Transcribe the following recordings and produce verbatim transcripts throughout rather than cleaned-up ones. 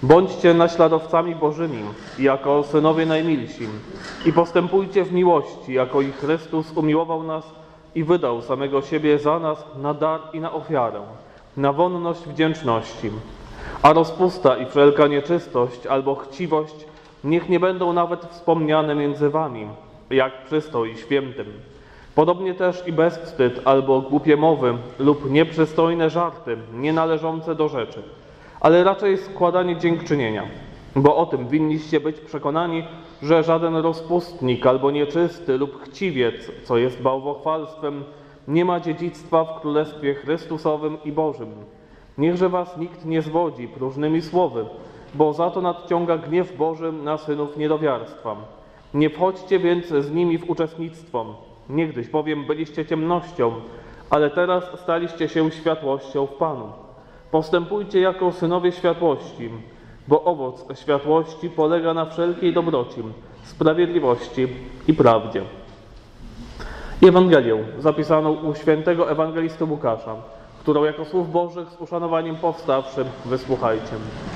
Bądźcie naśladowcami Bożymi, jako synowie najmilsi, i postępujcie w miłości, jako i Chrystus umiłował nas i wydał samego siebie za nas na dar i na ofiarę, na wonność wdzięczności. A rozpusta i wszelka nieczystość albo chciwość niech nie będą nawet wspomniane między wami, jak przystoi świętym. Podobnie też i bezwstyd albo głupie mowy lub nieprzystojne żarty, nie należące do rzeczy, ale raczej składanie dziękczynienia, bo o tym winniście być przekonani, że żaden rozpustnik albo nieczysty lub chciwiec, co jest bałwochwalstwem, nie ma dziedzictwa w Królestwie Chrystusowym i Bożym. Niechże was nikt nie zwodzi próżnymi słowy, bo za to nadciąga gniew Boży na synów niedowiarstwa. Nie wchodźcie więc z nimi w uczestnictwo. Niegdyś bowiem byliście ciemnością, ale teraz staliście się światłością w Panu. Postępujcie jako synowie światłości, bo owoc światłości polega na wszelkiej dobroci, sprawiedliwości i prawdzie. Ewangelię zapisaną u świętego ewangelisty Łukasza, którą jako słów Bożych z uszanowaniem powstawszym wysłuchajcie.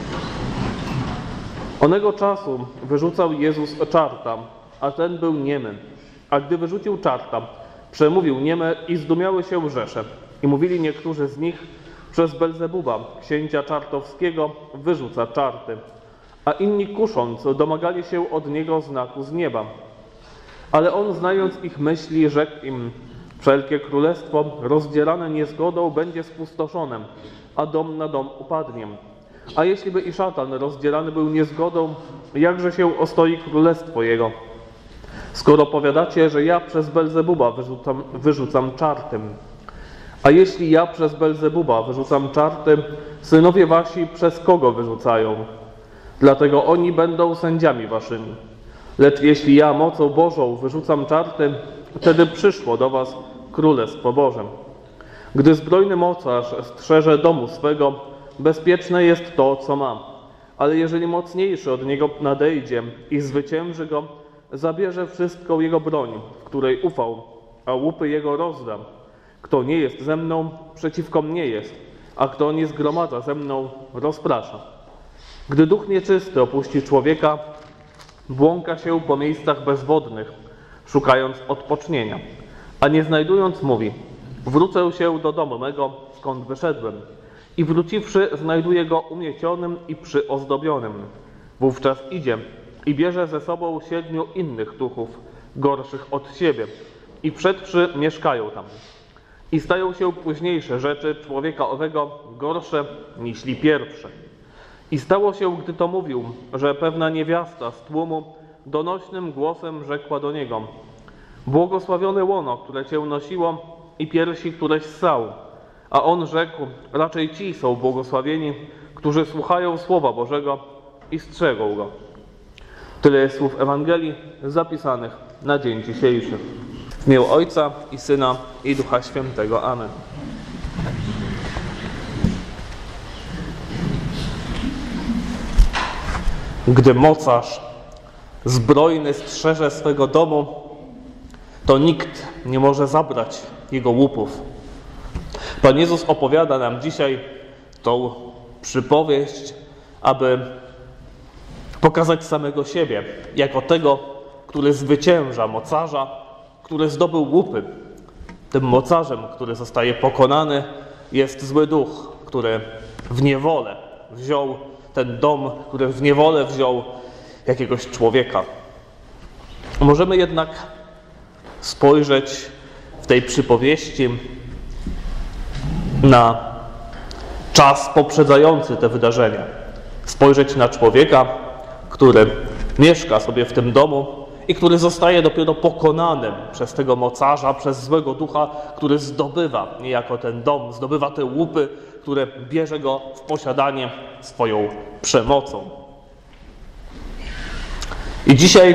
Onego czasu wyrzucał Jezus czarta, a ten był niemy. A gdy wyrzucił czarta, przemówił nieme i zdumiały się rzesze. I mówili niektórzy z nich: przez Belzebuba, księcia czartowskiego, wyrzuca czarty. A inni, kusząc, domagali się od niego znaku z nieba. Ale on, znając ich myśli, rzekł im: wszelkie królestwo rozdzierane niezgodą będzie spustoszone, a dom na dom upadnie. A jeśli by i szatan rozdzierany był niezgodą, jakże się ostoi królestwo jego? Skoro powiadacie, że ja przez Belzebuba wyrzucam, wyrzucam czarty. A jeśli ja przez Belzebuba wyrzucam czarty, synowie wasi przez kogo wyrzucają? Dlatego oni będą sędziami waszymi. Lecz jeśli ja mocą Bożą wyrzucam czarty, wtedy przyszło do was Królestwo Boże. Gdy zbrojny mocarz strzeże domu swego, bezpieczne jest to, co ma. Ale jeżeli mocniejszy od niego nadejdzie i zwycięży go, zabierze wszystką jego broń, w której ufał, a łupy jego rozda. Kto nie jest ze mną, przeciwko mnie jest, a kto nie zgromadza ze mną, rozprasza. Gdy duch nieczysty opuści człowieka, błąka się po miejscach bezwodnych, szukając odpocznienia, a nie znajdując mówi: wrócę się do domu mego, skąd wyszedłem. I wróciwszy, znajduje go umiecionym i przyozdobionym. Wówczas idzie i bierze ze sobą siedmiu innych duchów, gorszych od siebie, i przedwszy mieszkają tam. I stają się późniejsze rzeczy człowieka owego gorsze niźli pierwsze. I stało się, gdy to mówił, że pewna niewiasta z tłumu donośnym głosem rzekła do niego: błogosławione łono, które cię nosiło, i piersi, któreś ssał. A on rzekł: raczej ci są błogosławieni, którzy słuchają Słowa Bożego i strzegą go. Tyle jest słów Ewangelii zapisanych na dzień dzisiejszy. W imię Ojca i Syna i Ducha Świętego. Amen. Gdy mocarz zbrojny strzeże swego domu, to nikt nie może zabrać jego łupów. Pan Jezus opowiada nam dzisiaj tą przypowieść, aby pokazać samego siebie jako tego, który zwycięża mocarza, który zdobył łupy. Tym mocarzem, który zostaje pokonany, jest zły duch, który w niewolę wziął ten dom, który w niewolę wziął jakiegoś człowieka. Możemy jednak spojrzeć w tej przypowieści na czas poprzedzający te wydarzenia. Spojrzeć na człowieka, który mieszka sobie w tym domu i który zostaje dopiero pokonanym przez tego mocarza, przez złego ducha, który zdobywa niejako ten dom, zdobywa te łupy, które bierze go w posiadanie swoją przemocą. I dzisiaj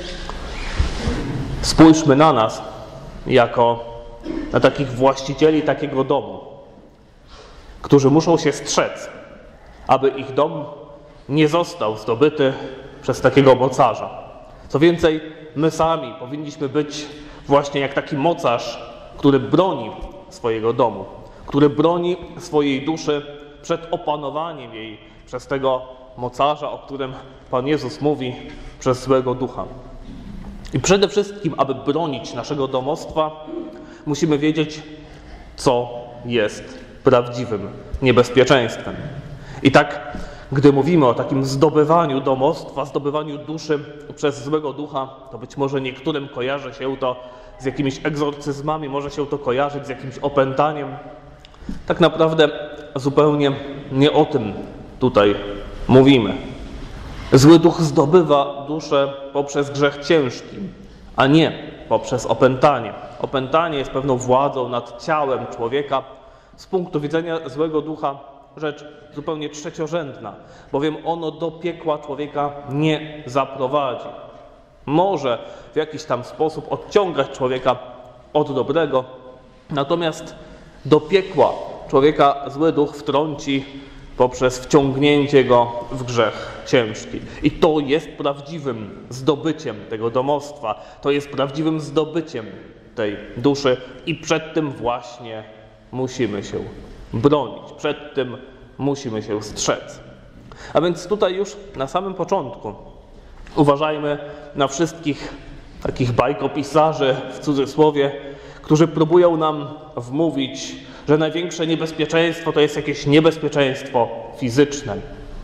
spójrzmy na nas jako na takich właścicieli takiego domu, którzy muszą się strzec, aby ich dom nie został zdobyty przez takiego mocarza. Co więcej, my sami powinniśmy być właśnie jak taki mocarz, który broni swojego domu, który broni swojej duszy przed opanowaniem jej przez tego mocarza, o którym Pan Jezus mówi przez złego ducha. I przede wszystkim, aby bronić naszego domostwa, musimy wiedzieć, co jest prawdziwym niebezpieczeństwem. I tak, gdy mówimy o takim zdobywaniu domostwa, zdobywaniu duszy przez złego ducha, to być może niektórym kojarzy się to z jakimiś egzorcyzmami, może się to kojarzyć z jakimś opętaniem. Tak naprawdę zupełnie nie o tym tutaj mówimy. Zły duch zdobywa duszę poprzez grzech ciężki, a nie poprzez opętanie. Opętanie jest pewną władzą nad ciałem człowieka. Z punktu widzenia złego ducha rzecz zupełnie trzeciorzędna, bowiem ono do piekła człowieka nie zaprowadzi. Może w jakiś tam sposób odciągać człowieka od dobrego, natomiast do piekła człowieka zły duch wtrąci poprzez wciągnięcie go w grzech ciężki. I to jest prawdziwym zdobyciem tego domostwa, to jest prawdziwym zdobyciem tej duszy i przed tym właśnie musimy się bronić, przed tym musimy się strzec. A więc tutaj już na samym początku uważajmy na wszystkich takich bajkopisarzy, w cudzysłowie, którzy próbują nam wmówić, że największe niebezpieczeństwo to jest jakieś niebezpieczeństwo fizyczne.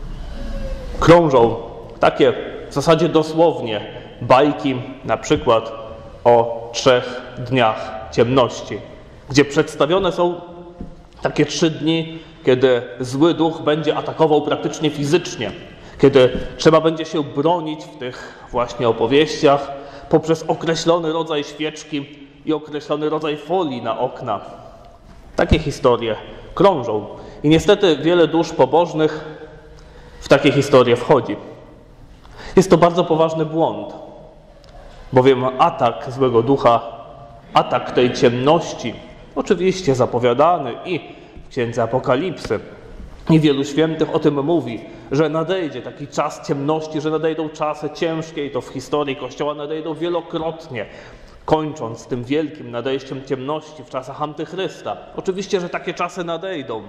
Krążą takie w zasadzie dosłownie bajki, na przykład o trzech dniach ciemności, gdzie przedstawione są takie trzy dni, kiedy zły duch będzie atakował praktycznie fizycznie, kiedy trzeba będzie się bronić w tych właśnie opowieściach poprzez określony rodzaj świeczki i określony rodzaj folii na okna. Takie historie krążą i niestety wiele dusz pobożnych w takie historie wchodzi. Jest to bardzo poważny błąd, bowiem atak złego ducha, atak tej ciemności, oczywiście zapowiadany i w Księdze Apokalipsy, i wielu świętych o tym mówi, że nadejdzie taki czas ciemności, że nadejdą czasy ciężkie i to w historii Kościoła nadejdą wielokrotnie, kończąc tym wielkim nadejściem ciemności w czasach Antychrysta. Oczywiście, że takie czasy nadejdą,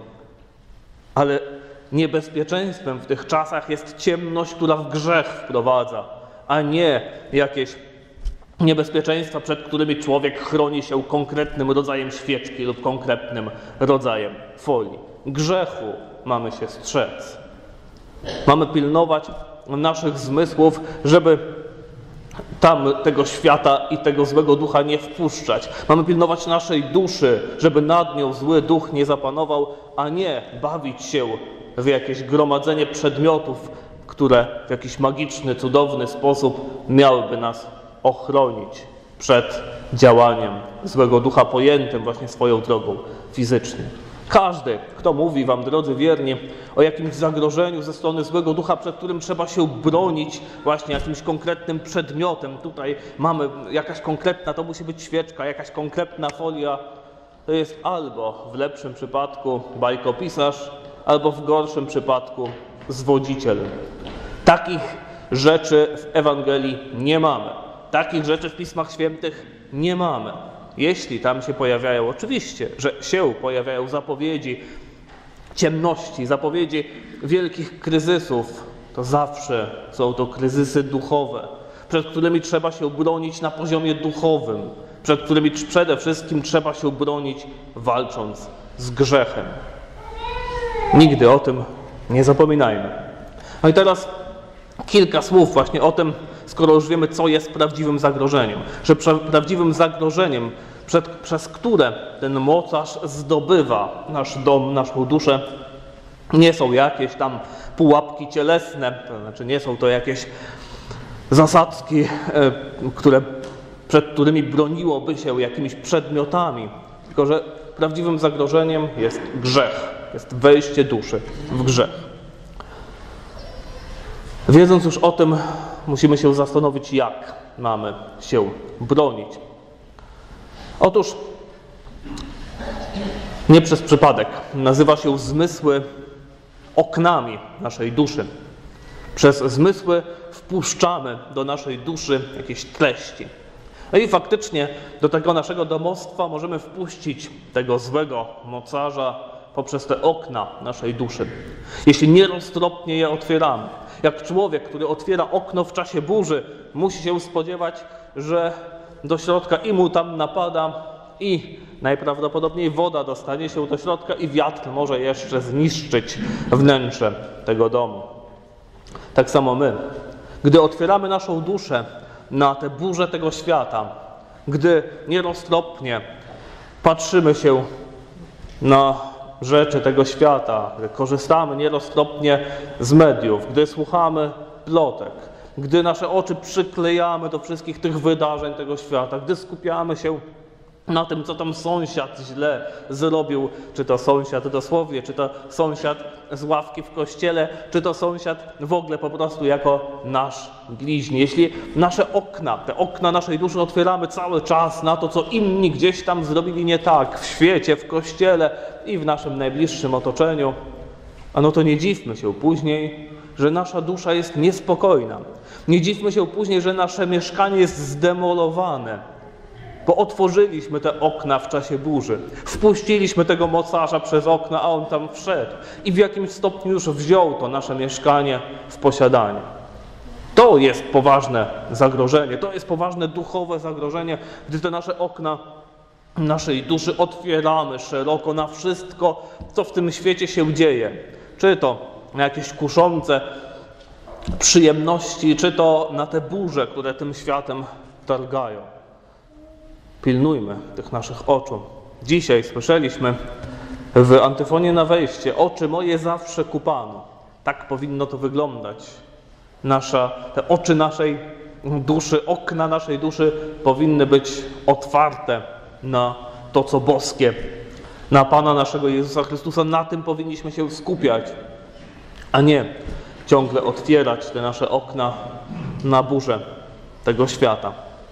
ale niebezpieczeństwem w tych czasach jest ciemność, która w grzech wprowadza, a nie jakieś niebezpieczeństwa, przed którymi człowiek chroni się konkretnym rodzajem świeczki lub konkretnym rodzajem folii. Grzechu mamy się strzec. Mamy pilnować naszych zmysłów, żeby tam tego świata i tego złego ducha nie wpuszczać. Mamy pilnować naszej duszy, żeby nad nią zły duch nie zapanował, a nie bawić się w jakieś gromadzenie przedmiotów, które w jakiś magiczny, cudowny sposób miałyby nas ochronić przed działaniem złego ducha pojętym właśnie swoją drogą fizycznie. Każdy, kto mówi wam, drodzy wierni, o jakimś zagrożeniu ze strony złego ducha, przed którym trzeba się bronić właśnie jakimś konkretnym przedmiotem, tutaj mamy jakaś konkretna, to musi być świeczka, jakaś konkretna folia, to jest albo w lepszym przypadku bajkopisarz, albo w gorszym przypadku zwodziciel. Takich rzeczy w Ewangelii nie mamy. Takich rzeczy w Pismach Świętych nie mamy. Jeśli tam się pojawiają, oczywiście, że się pojawiają zapowiedzi ciemności, zapowiedzi wielkich kryzysów, to zawsze są to kryzysy duchowe, przed którymi trzeba się bronić na poziomie duchowym, przed którymi przede wszystkim trzeba się bronić walcząc z grzechem. Nigdy o tym nie zapominajmy. No i teraz kilka słów właśnie o tym, skoro już wiemy, co jest prawdziwym zagrożeniem. Że prawdziwym zagrożeniem, przed, przez które ten mocarz zdobywa nasz dom, naszą duszę, nie są jakieś tam pułapki cielesne, to znaczy nie są to jakieś zasadzki, które, przed którymi broniłoby się jakimiś przedmiotami, tylko że prawdziwym zagrożeniem jest grzech, jest wejście duszy w grzech. Wiedząc już o tym, musimy się zastanowić, jak mamy się bronić. Otóż nie przez przypadek nazywa się zmysły oknami naszej duszy. Przez zmysły wpuszczamy do naszej duszy jakieś treści. No i faktycznie do tego naszego domostwa możemy wpuścić tego złego mocarza poprzez te okna naszej duszy. Jeśli nieroztropnie je otwieramy, jak człowiek, który otwiera okno w czasie burzy, musi się spodziewać, że do środka i mu tam napada i najprawdopodobniej woda dostanie się do środka i wiatr może jeszcze zniszczyć wnętrze tego domu. Tak samo my, gdy otwieramy naszą duszę na te burze tego świata, gdy nieroztropnie patrzymy się na rzeczy tego świata, gdy korzystamy nieroztropnie z mediów, gdy słuchamy plotek, gdy nasze oczy przyklejamy do wszystkich tych wydarzeń tego świata, gdy skupiamy się na tym, co tam sąsiad źle zrobił, czy to sąsiad dosłownie, czy to sąsiad z ławki w kościele, czy to sąsiad w ogóle po prostu jako nasz bliźni. Jeśli nasze okna, te okna naszej duszy otwieramy cały czas na to, co inni gdzieś tam zrobili nie tak w świecie, w kościele i w naszym najbliższym otoczeniu, a no to nie dziwmy się później, że nasza dusza jest niespokojna. Nie dziwmy się później, że nasze mieszkanie jest zdemolowane, bo otworzyliśmy te okna w czasie burzy, wpuściliśmy tego mocarza przez okna, a on tam wszedł i w jakimś stopniu już wziął to nasze mieszkanie w posiadanie. To jest poważne zagrożenie, to jest poważne duchowe zagrożenie, gdy te nasze okna naszej duszy otwieramy szeroko na wszystko, co w tym świecie się dzieje. Czy to na jakieś kuszące przyjemności, czy to na te burze, które tym światem targają. Pilnujmy tych naszych oczu. Dzisiaj słyszeliśmy w antyfonie na wejście: oczy moje zawsze ku Panu. Tak powinno to wyglądać. Nasza, te oczy naszej duszy, okna naszej duszy powinny być otwarte na to, co boskie, na Pana naszego Jezusa Chrystusa. Na tym powinniśmy się skupiać, a nie ciągle otwierać te nasze okna na burzę tego świata.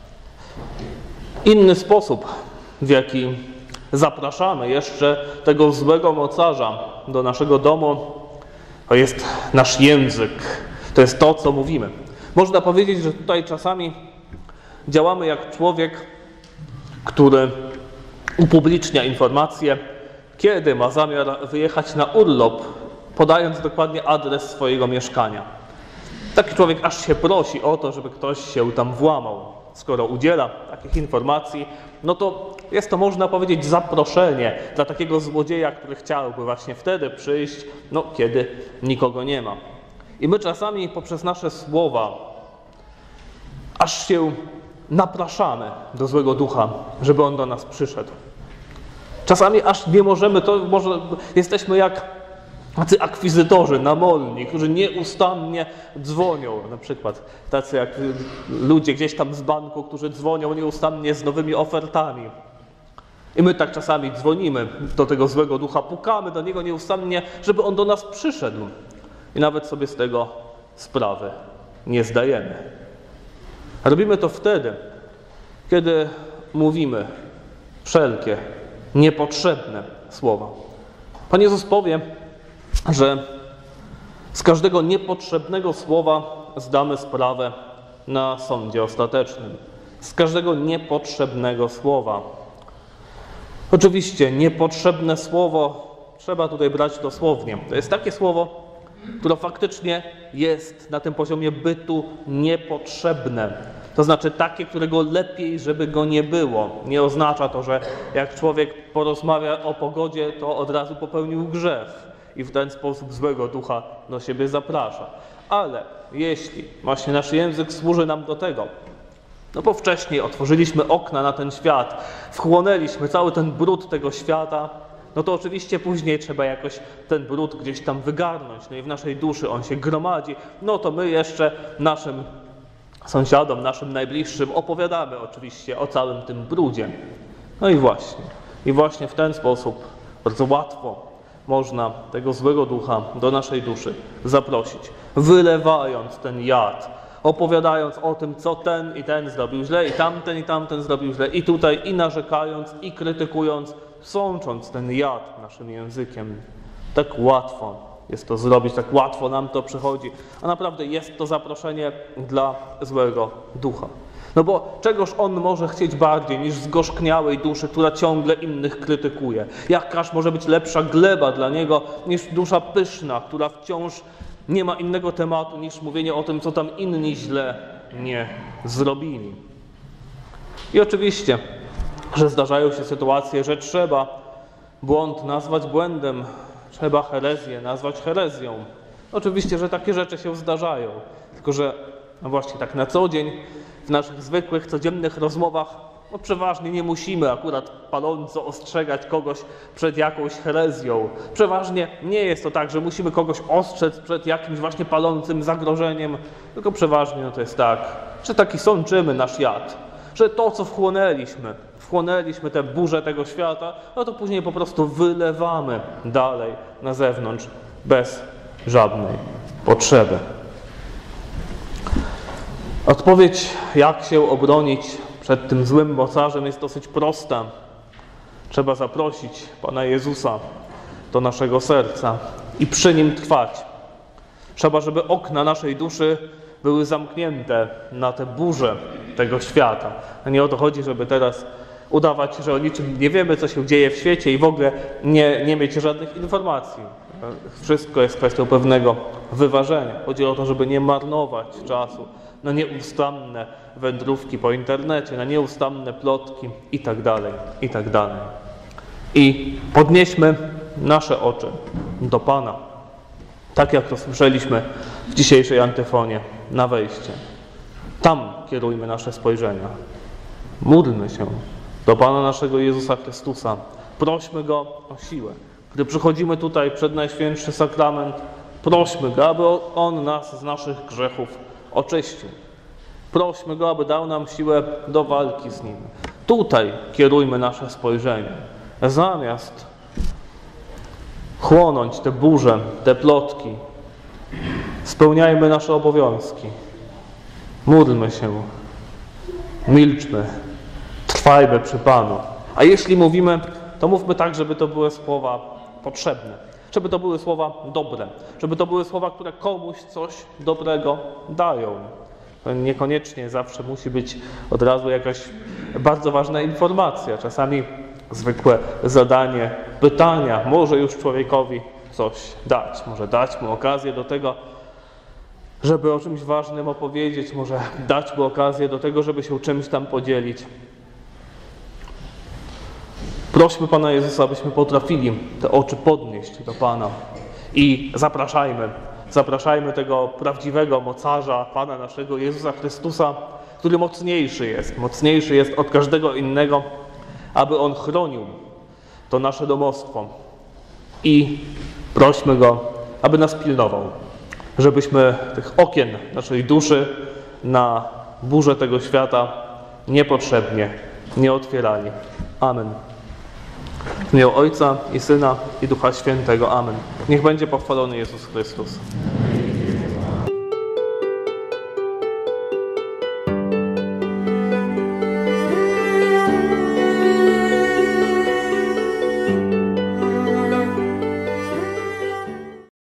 Inny sposób, w jaki zapraszamy jeszcze tego złego mocarza do naszego domu, to jest nasz język. To jest to, co mówimy. Można powiedzieć, że tutaj czasami działamy jak człowiek, który upublicznia informacje, kiedy ma zamiar wyjechać na urlop, podając dokładnie adres swojego mieszkania. Taki człowiek aż się prosi o to, żeby ktoś się tam włamał. Skoro udziela takich informacji, no to jest to, można powiedzieć, zaproszenie dla takiego złodzieja, który chciałby właśnie wtedy przyjść, no kiedy nikogo nie ma. I my czasami poprzez nasze słowa aż się napraszamy do złego ducha, żeby on do nas przyszedł. Czasami aż nie możemy, to może jesteśmy jak tacy akwizytorzy namolni, którzy nieustannie dzwonią, na przykład tacy jak ludzie gdzieś tam z banku, którzy dzwonią nieustannie z nowymi ofertami. I my tak czasami dzwonimy do tego złego ducha, pukamy do niego nieustannie, żeby on do nas przyszedł. I nawet sobie z tego sprawy nie zdajemy. Robimy to wtedy, kiedy mówimy wszelkie niepotrzebne słowa. Pan Jezus powie, że z każdego niepotrzebnego słowa zdamy sprawę na sądzie ostatecznym. Z każdego niepotrzebnego słowa. Oczywiście niepotrzebne słowo trzeba tutaj brać dosłownie. To jest takie słowo, które faktycznie jest na tym poziomie bytu niepotrzebne. To znaczy takie, którego lepiej, żeby go nie było. Nie oznacza to, że jak człowiek porozmawia o pogodzie, to od razu popełnił grzech i w ten sposób złego ducha do siebie zaprasza. Ale jeśli właśnie nasz język służy nam do tego, no bo wcześniej otworzyliśmy okna na ten świat, wchłonęliśmy cały ten brud tego świata, no to oczywiście później trzeba jakoś ten brud gdzieś tam wygarnąć. No i w naszej duszy on się gromadzi. No to my jeszcze naszym sąsiadom, naszym najbliższym opowiadamy oczywiście o całym tym brudzie. No i właśnie. I właśnie w ten sposób bardzo łatwo można tego złego ducha do naszej duszy zaprosić, wylewając ten jad, opowiadając o tym, co ten i ten zrobił źle, i tamten i tamten zrobił źle, i tutaj i narzekając, i krytykując, sącząc ten jad naszym językiem. Tak łatwo jest to zrobić, tak łatwo nam to przychodzi, a naprawdę jest to zaproszenie dla złego ducha. No bo czegoż On może chcieć bardziej niż zgorzkniałej duszy, która ciągle innych krytykuje? Jakaż może być lepsza gleba dla Niego niż dusza pyszna, która wciąż nie ma innego tematu niż mówienie o tym, co tam inni źle nie zrobili. I oczywiście, że zdarzają się sytuacje, że trzeba błąd nazwać błędem, trzeba herezję nazwać herezją. Oczywiście, że takie rzeczy się zdarzają, tylko że no właśnie tak na co dzień, w naszych zwykłych, codziennych rozmowach, no przeważnie nie musimy akurat paląco ostrzegać kogoś przed jakąś herezją. Przeważnie nie jest to tak, że musimy kogoś ostrzec przed jakimś właśnie palącym zagrożeniem, tylko przeważnie no to jest tak, że taki sączymy nasz jad, że to, co wchłonęliśmy, wchłonęliśmy tę burzę tego świata, no to później po prostu wylewamy dalej na zewnątrz bez żadnej potrzeby. Odpowiedź, jak się obronić przed tym złym mocarzem, jest dosyć prosta. Trzeba zaprosić Pana Jezusa do naszego serca i przy Nim trwać. Trzeba, żeby okna naszej duszy były zamknięte na te burze tego świata. Nie o to chodzi, żeby teraz udawać, że o niczym nie wiemy, co się dzieje w świecie i w ogóle nie, nie mieć żadnych informacji. Wszystko jest kwestią pewnego wyważenia. Chodzi o to, żeby nie marnować czasu na nieustanne wędrówki po internecie, na nieustanne plotki i tak dalej, i tak dalej. I podnieśmy nasze oczy do Pana. Tak jak to słyszeliśmy w dzisiejszej antyfonie na wejście. Tam kierujmy nasze spojrzenia. Módlmy się do Pana naszego Jezusa Chrystusa. Prośmy Go o siłę. Gdy przychodzimy tutaj przed Najświętszy Sakrament, prośmy Go, aby On nas z naszych grzechów oczyścił. Prośmy Go, aby dał nam siłę do walki z Nim. Tutaj kierujmy nasze spojrzenie. Zamiast chłonąć te burze, te plotki, spełniajmy nasze obowiązki. Módlmy się, milczmy, trwajmy przy Panu. A jeśli mówimy, to mówmy tak, żeby to były słowa potrzebne, żeby to były słowa dobre, żeby to były słowa, które komuś coś dobrego dają. To niekoniecznie zawsze musi być od razu jakaś bardzo ważna informacja. Czasami zwykłe zadanie pytania może już człowiekowi coś dać. Może dać mu okazję do tego, żeby o czymś ważnym opowiedzieć, może dać mu okazję do tego, żeby się czymś tam podzielić. Prośmy Pana Jezusa, abyśmy potrafili te oczy podnieść do Pana i zapraszajmy, zapraszajmy tego prawdziwego mocarza, Pana naszego Jezusa Chrystusa, który mocniejszy jest, mocniejszy jest od każdego innego, aby On chronił to nasze domostwo. I prośmy Go, aby nas pilnował, żebyśmy tych okien naszej duszy na burzę tego świata niepotrzebnie nie otwierali. Amen. W imię Ojca i Syna i Ducha Świętego. Amen. Niech będzie pochwalony Jezus Chrystus.